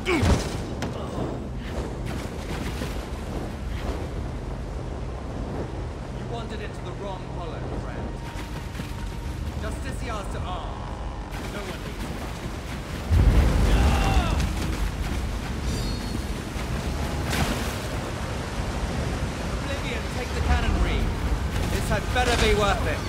wandered into the wrong hollow, friend. Justiciars to arms. No one needs Oblivion, take the cannonry. This had better be worth it.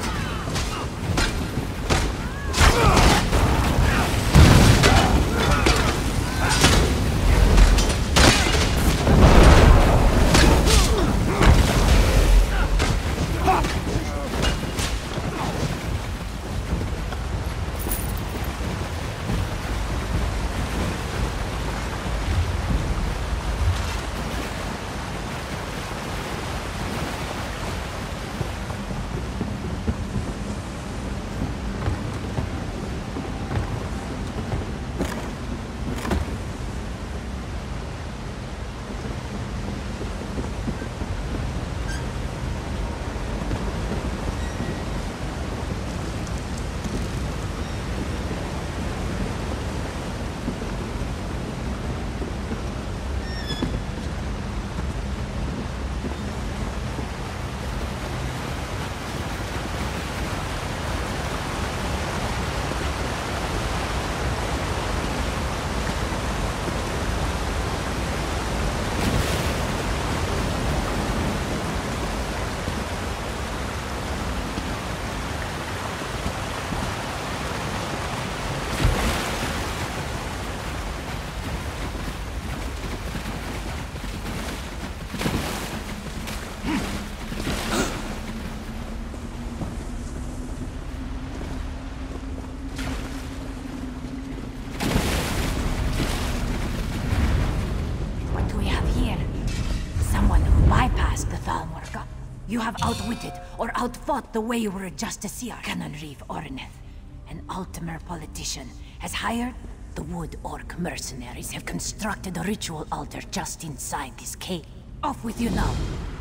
You have outwitted or outfought the Wayward Justiciar, Canonreeve Orineth. An Ultimer politician has hired the Wood Orc mercenaries have constructed a ritual altar just inside this cave. Off with you now.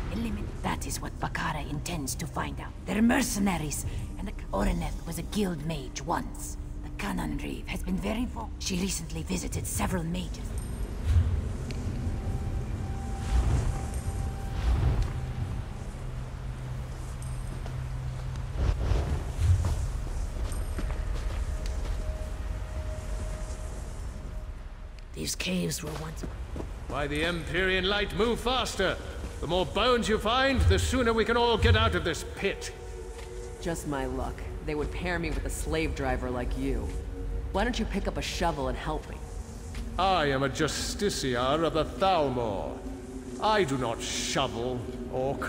That is what Bakara intends to find out. They're mercenaries, and Orineth was a guild mage once. The Canonreeve has been very vocal. She recently visited several mages. These caves were once... By the Empyrean light, move faster! The more bones you find, the sooner we can all get out of this pit. Just my luck. They would pair me with a slave driver like you. Why don't you pick up a shovel and help me? I am a Justiciar of the Thalmor. I do not shovel, orc.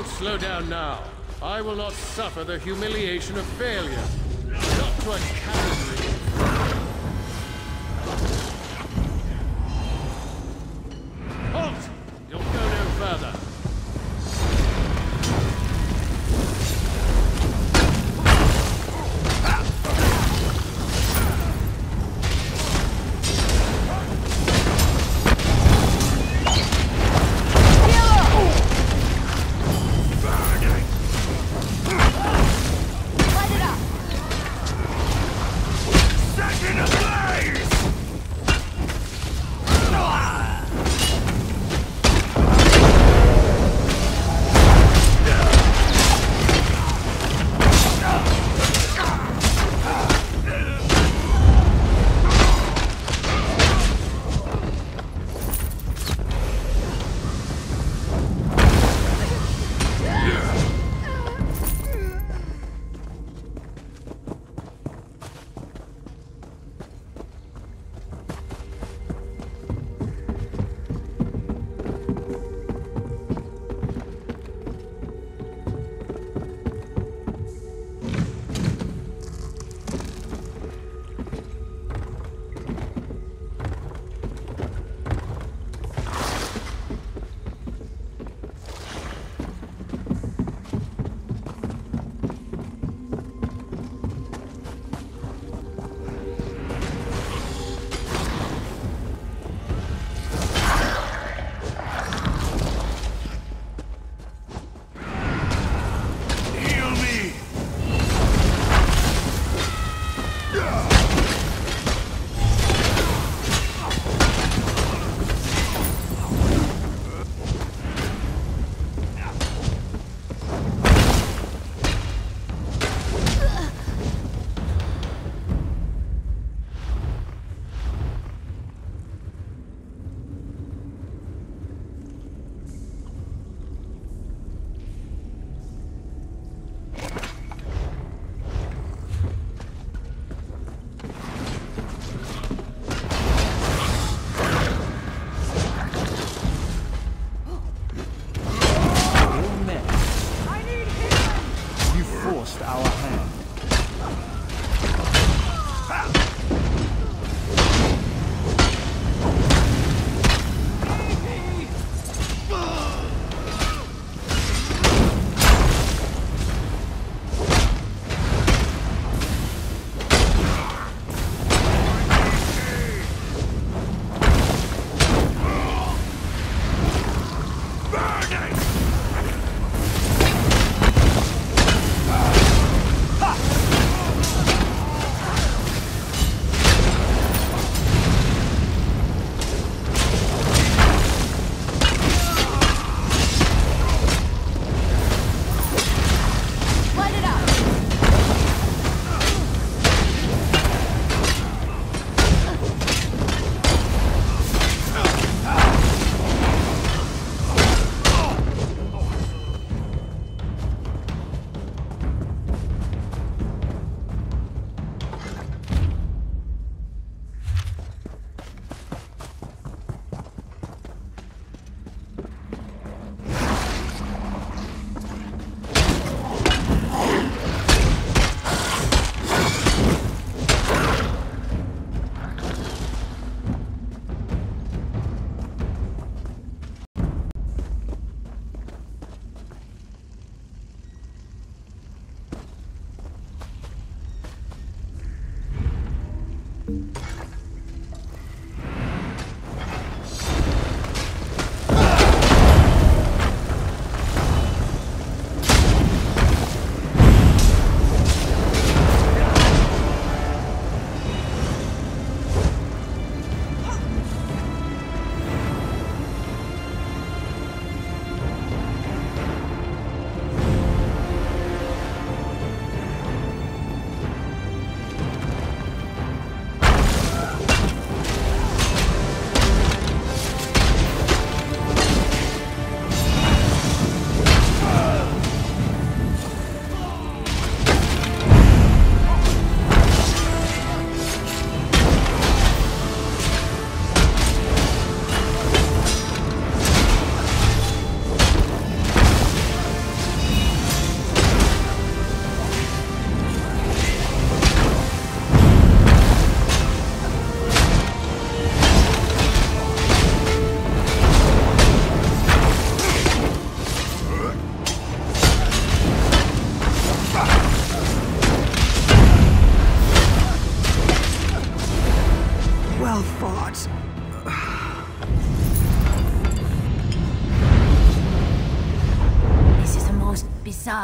Don't slow down now. I will not suffer the humiliation of failure. Not to a cavalry. Halt! You'll go no further.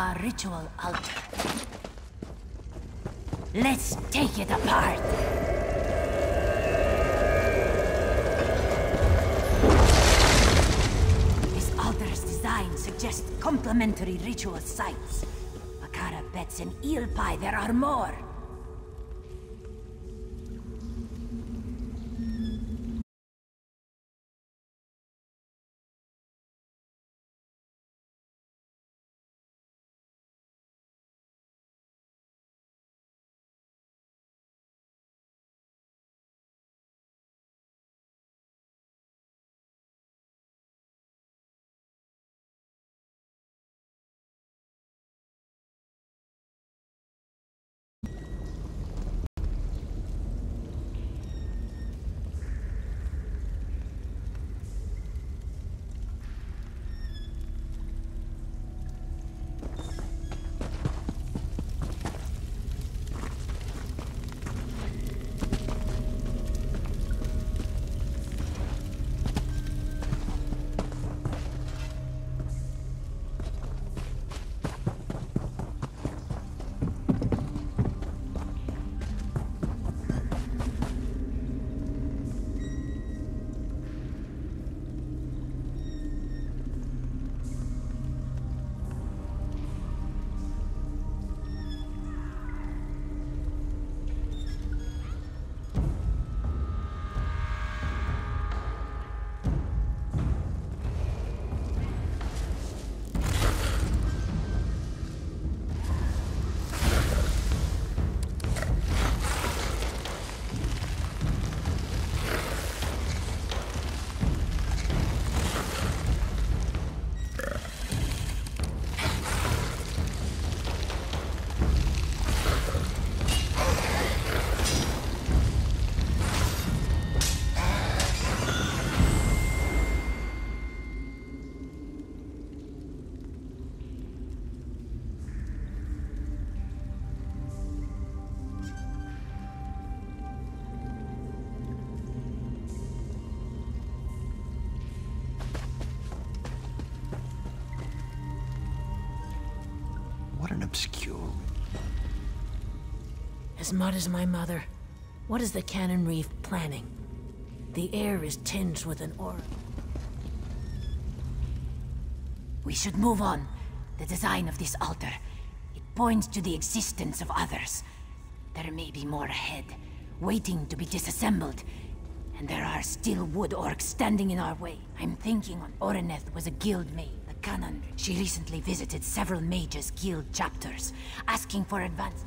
our ritual altar. Let's take it apart. This altar's design suggests complementary ritual sites. Makara bets in eel pie there are more. What an obscure... As mud as my mother. What is the Cannon Reef planning? The air is tinged with an aura. We should move on. The design of this altar. It points to the existence of others. There may be more ahead, waiting to be disassembled. And there are still wood orcs standing in our way. I'm thinking Oreneth was a guild maid, the Cannon. She recently visited several mages' guild chapters, asking for advice.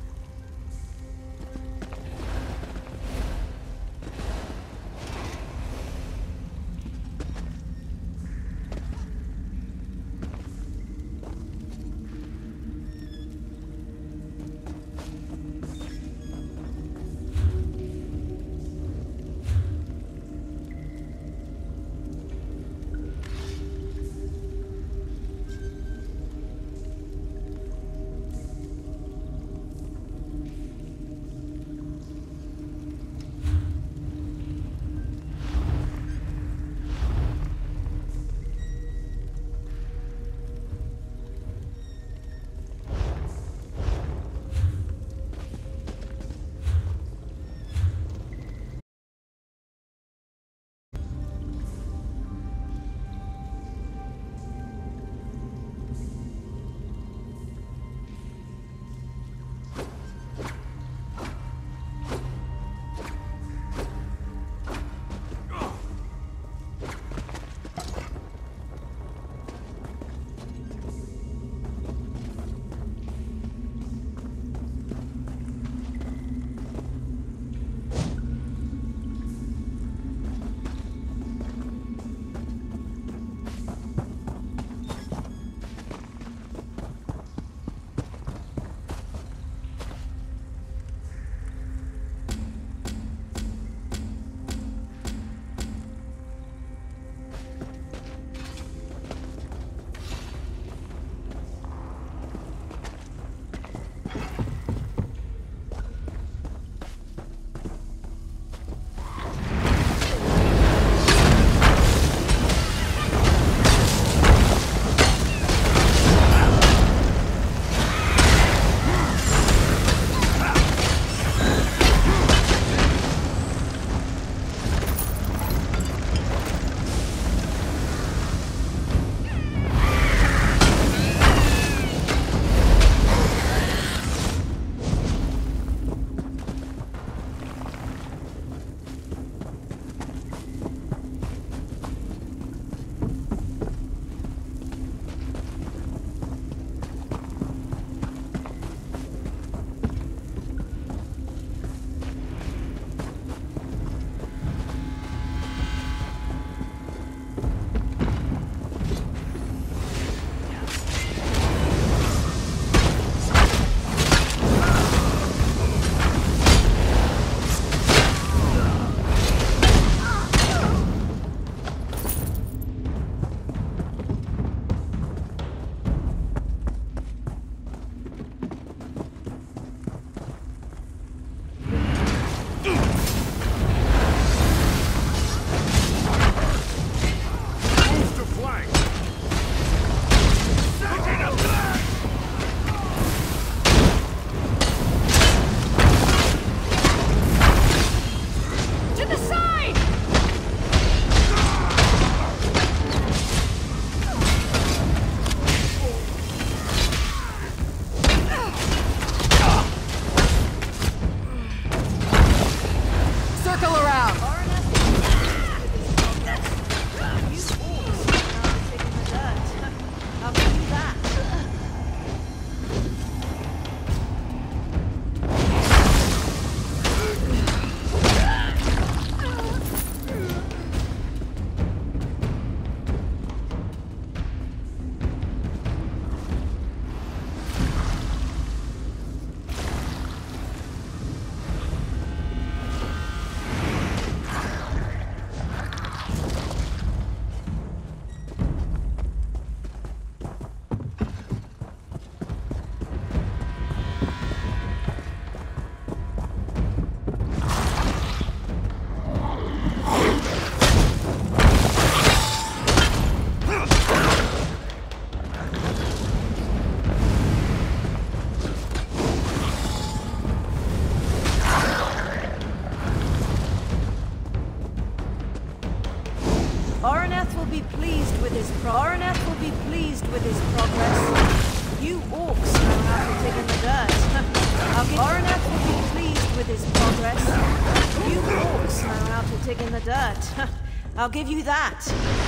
with his progress. You orcs know how to dig in the dirt. I'll give Oreneth will be pleased with his progress. You orcs know how to dig in the dirt. I'll give you that.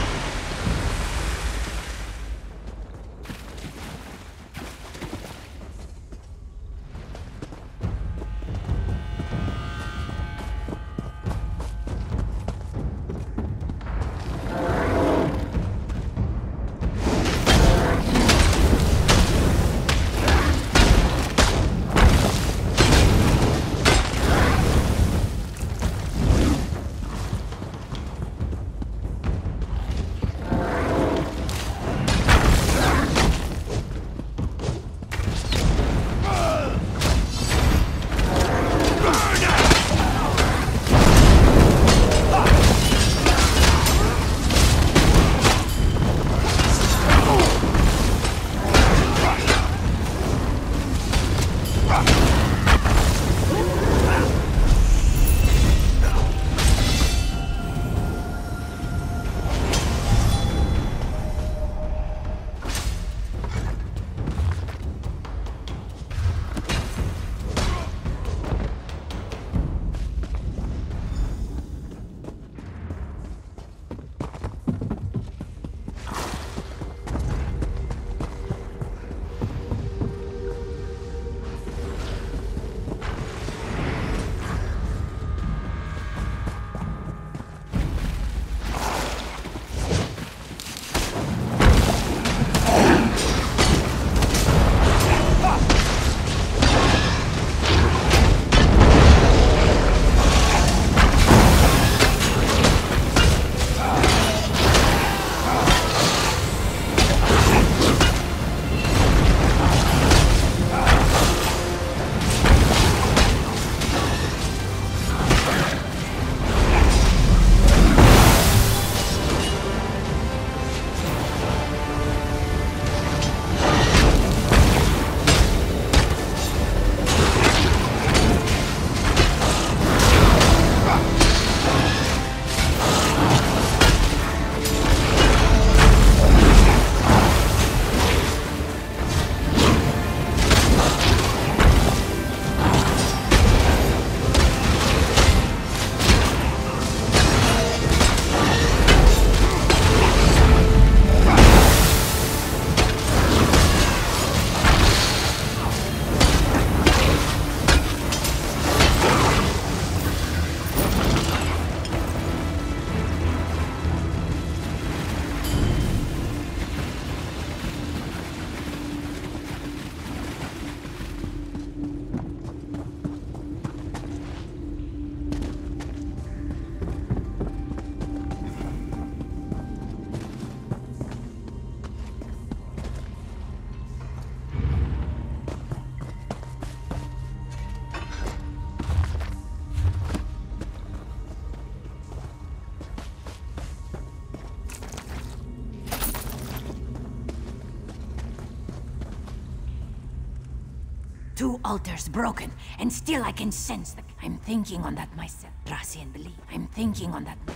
Two altars broken, and still I can sense the... I'm thinking on that myself. Dracian believe. I'm thinking on that...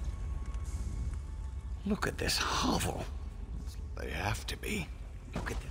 Look at this hovel. They have to be. Look at this.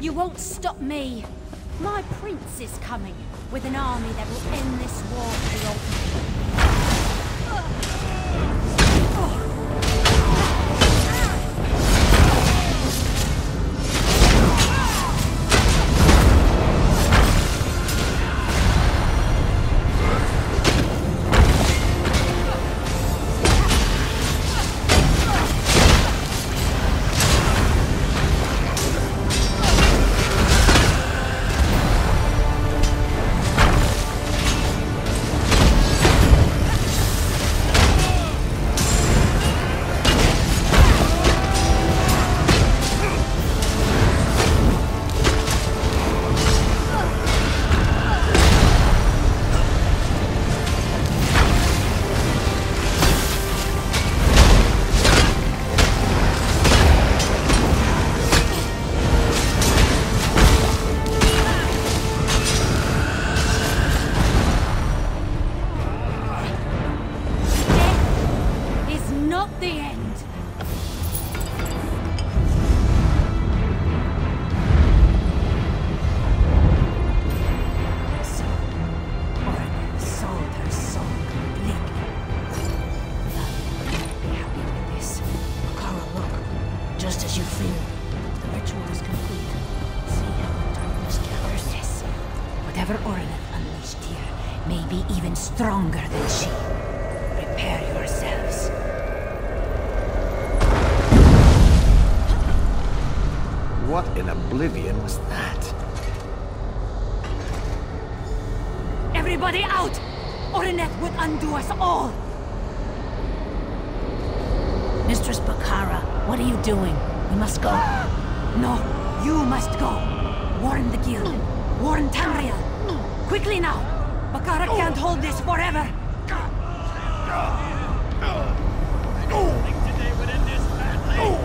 You won't stop me. My prince is coming, with an army that will end this war for the ultimate. Just as you feared, the ritual is complete. See how the darkness gathers this. Whatever Orineth unleashed here may be even stronger than she. Prepare yourselves. What in oblivion was that? Everybody out! Orineth would undo us all! Mistress Bakara, what are you doing? We must go. No, you must go. Warn the guild. Warn Tamriel. Quickly now! Bakara can't hold this forever! Today would end this badly.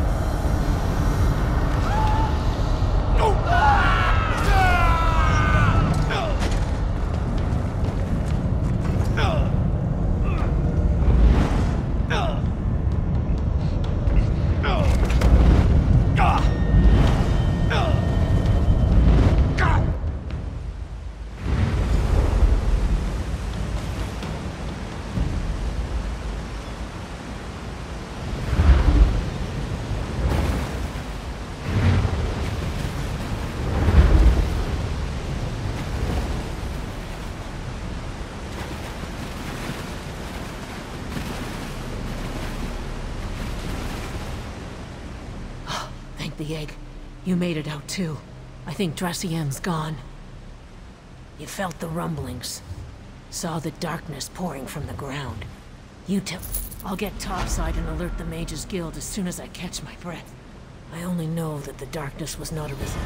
The egg. You made it out too. I think Draciem's gone. You felt the rumblings. Saw the darkness pouring from the ground. I'll get topside and alert the Mages Guild as soon as I catch my breath. I only know that the darkness was not a result.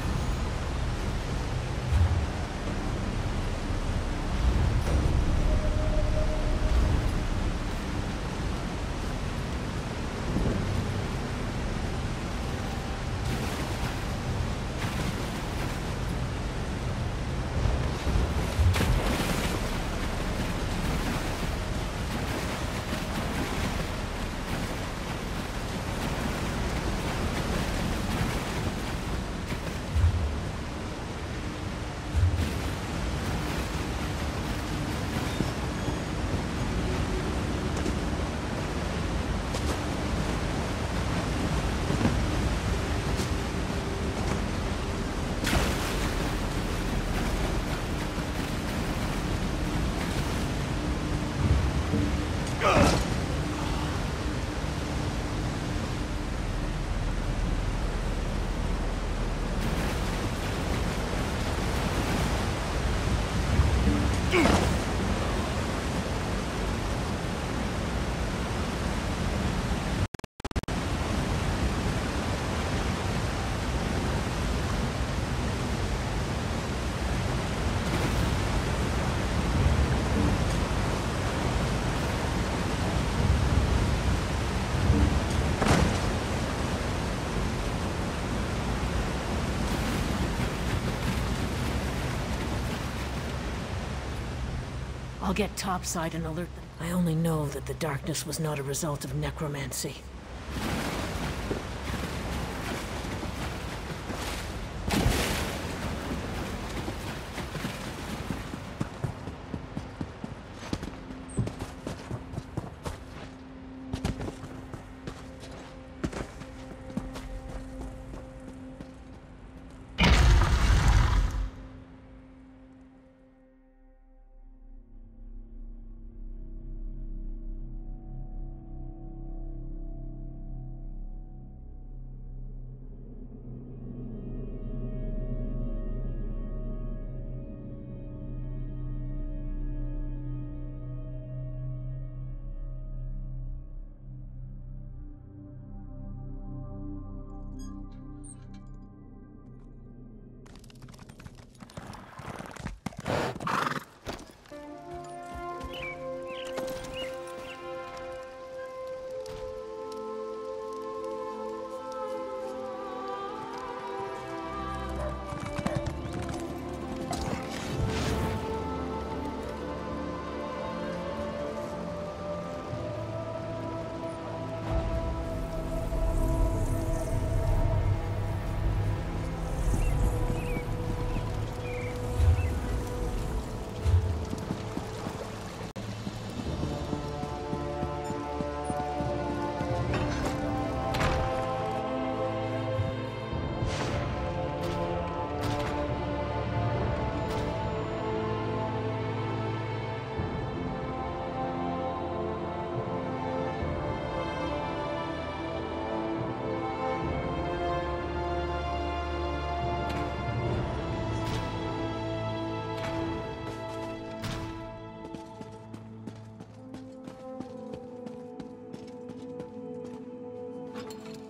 I'll get topside and alert them. I only know that the darkness was not a result of necromancy.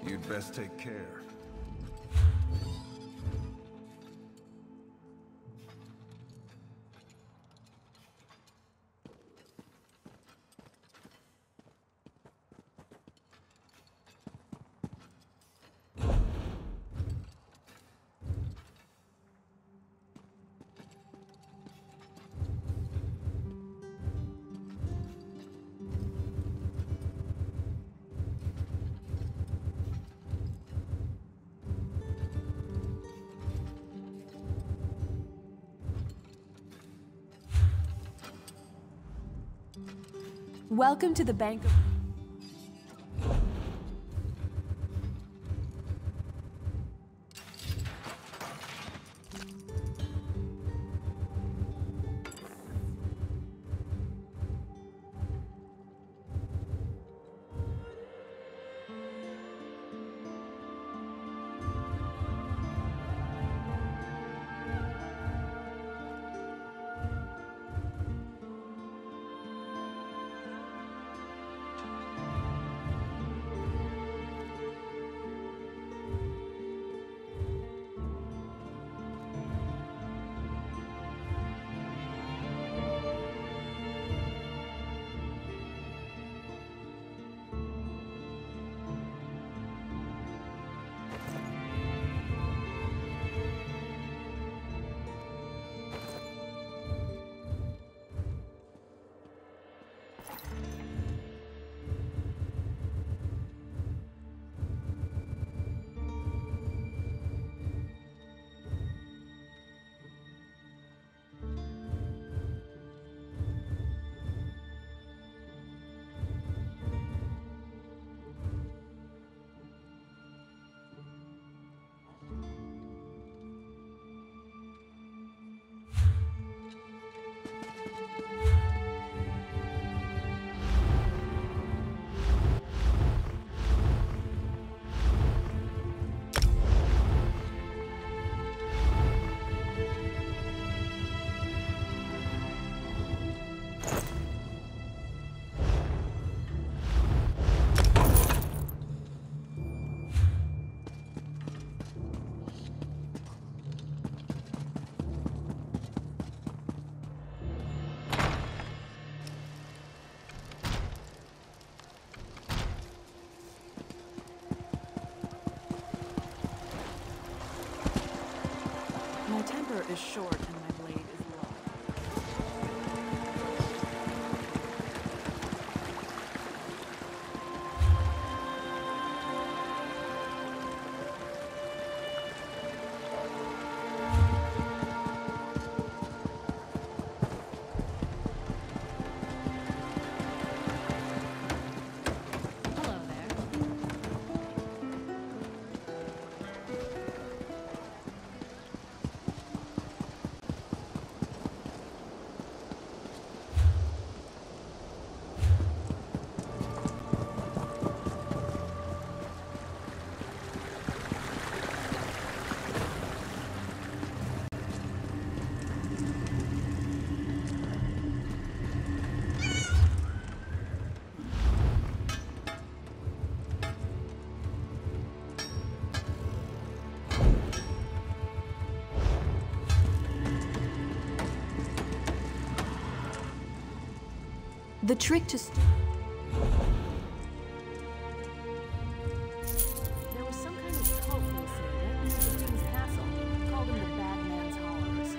You'd best take care. Welcome to the Bank of... My temper is short and my blade is long. Hello there. The trick to... There was some kind of cult, they say, at Mr. King's castle. Called them the Bad Man's Hollowers.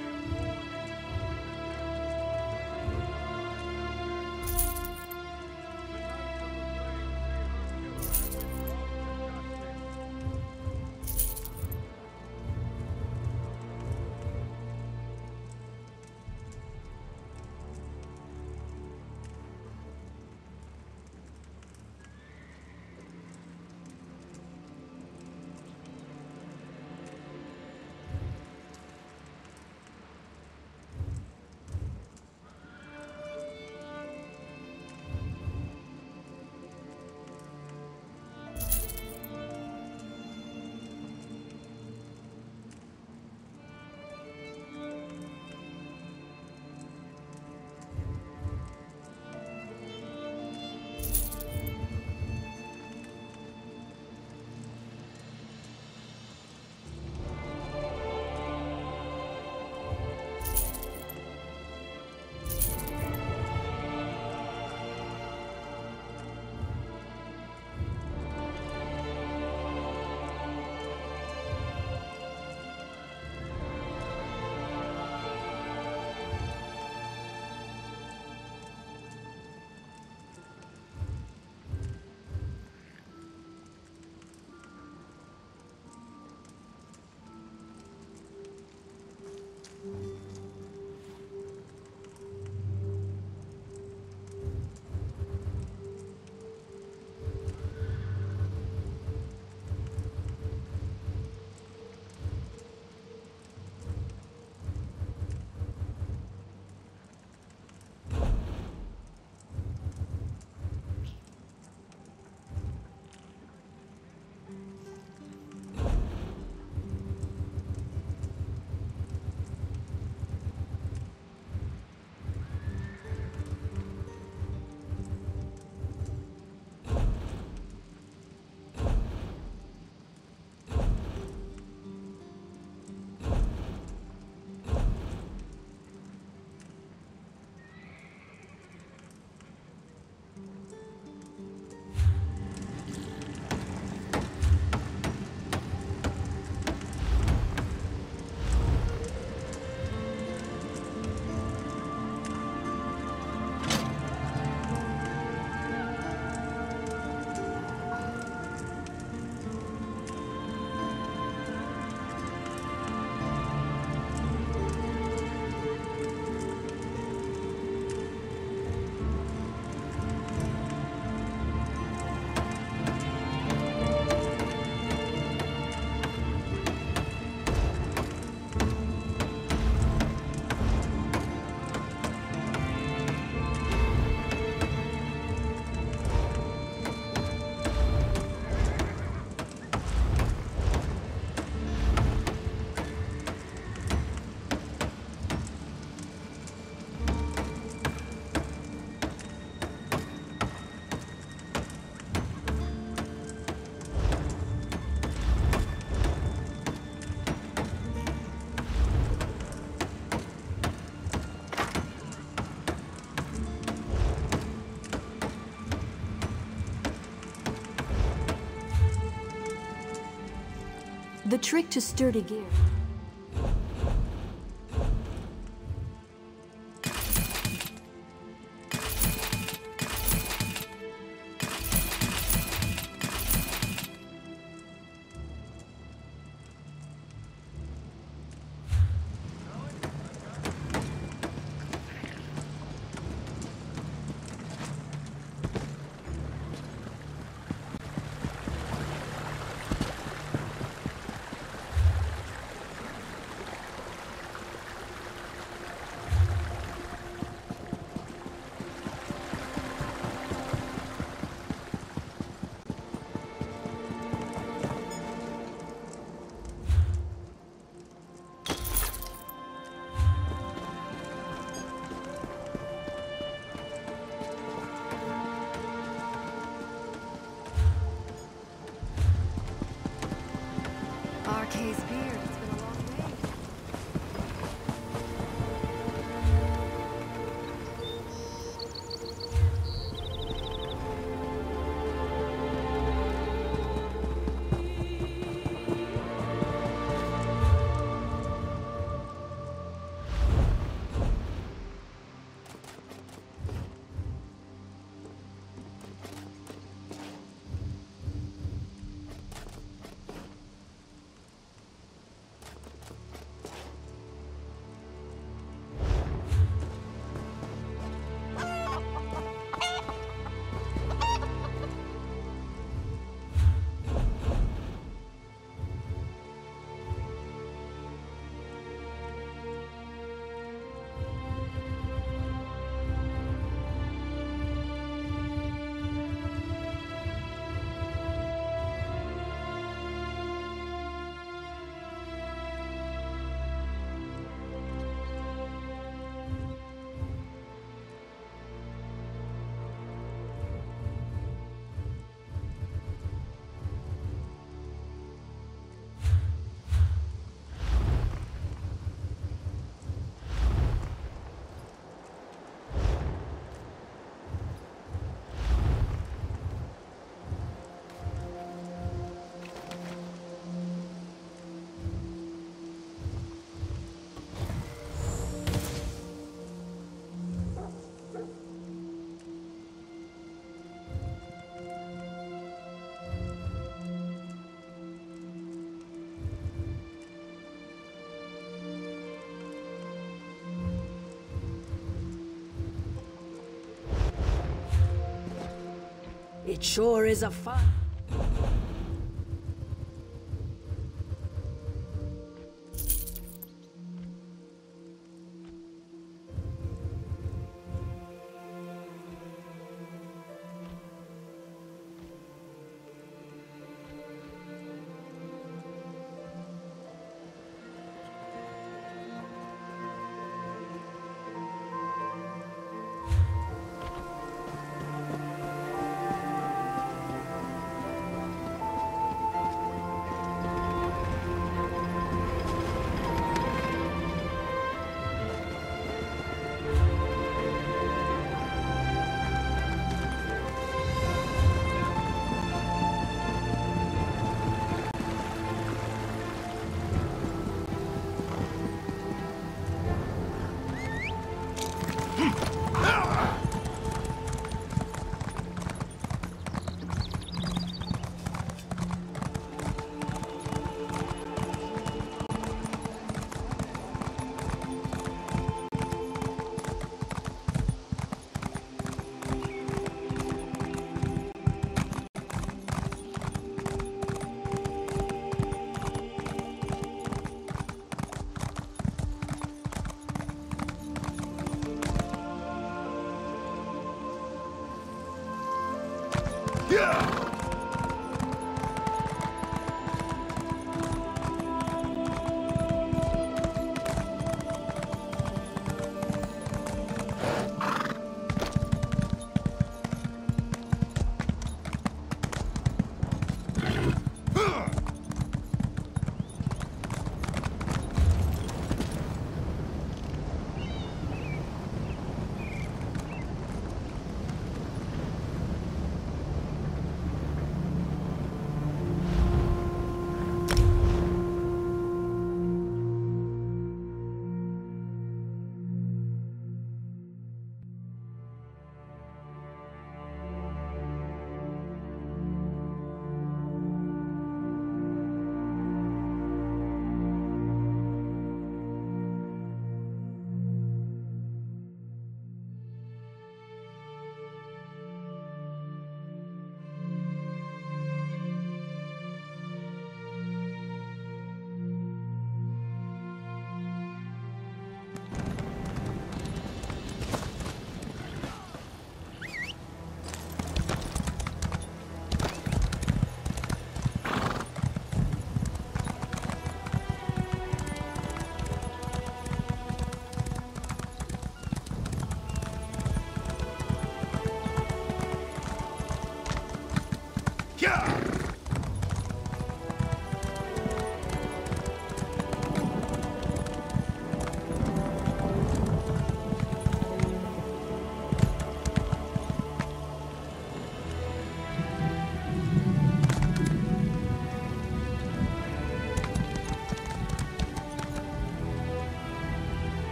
The trick to sturdy gear. RK's beard. It's been a long day. It sure is a fun.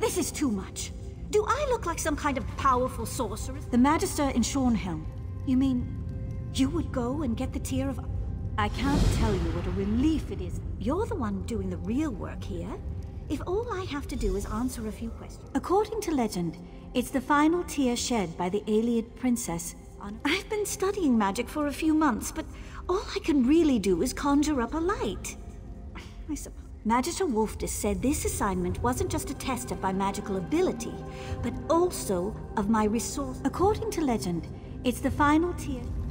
This is too much. Do I look like some kind of powerful sorceress? The Magister in Shornhelm. You mean, you would go and get the Tear of... I can't tell you what a relief it is. You're the one doing the real work here. If all I have to do is answer a few questions. According to legend, it's the final tear shed by the Ayleid princess. I've been studying magic for a few months, but all I can really do is conjure up a light. I suppose. Magister Wolfdis said this assignment wasn't just a test of my magical ability, but also of my resource. According to legend, it's the final tear...